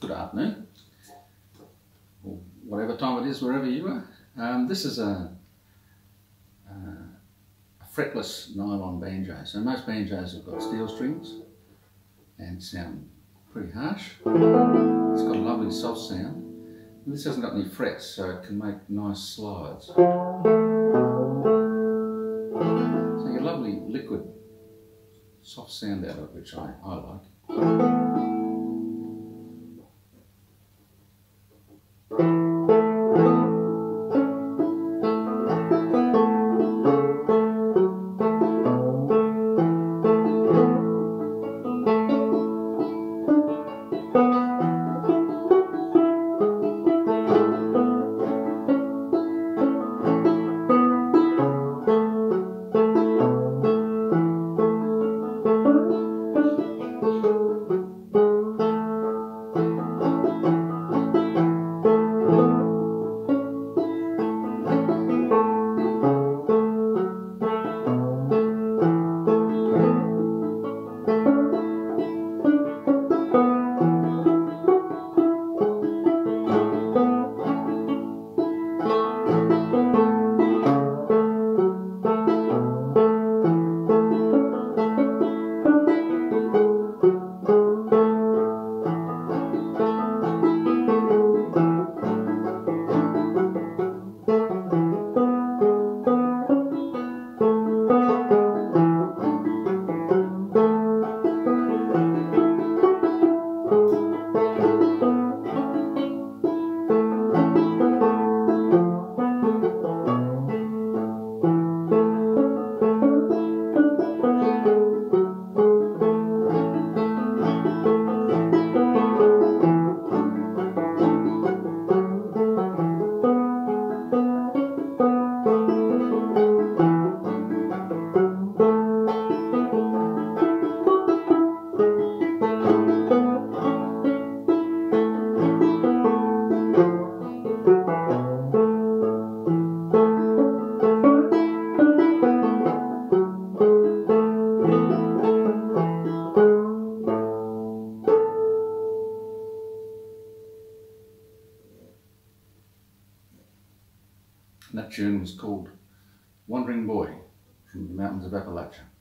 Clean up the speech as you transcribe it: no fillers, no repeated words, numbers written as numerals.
good afternoon, or whatever time it is wherever you are. This is a fretless nylon banjo. So most banjos have got steel strings and sound pretty harsh. It's got a lovely soft sound. And this hasn't got any frets, so it can make nice slides. So you get a lovely liquid soft sound out of it, which I like. And that tune was called Wandering Boy from the mountains of Appalachia.